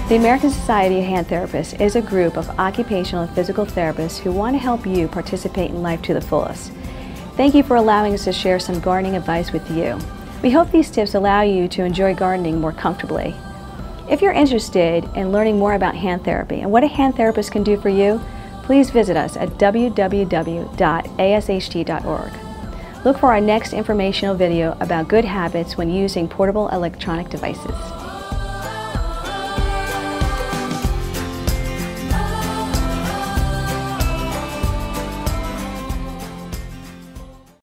The American Society of Hand Therapists is a group of occupational and physical therapists who want to help you participate in life to the fullest. Thank you for allowing us to share some gardening advice with you. We hope these tips allow you to enjoy gardening more comfortably. If you're interested in learning more about hand therapy and what a hand therapist can do for you, please visit us at www.asht.org. Look for our next informational video about good habits when using portable electronic devices.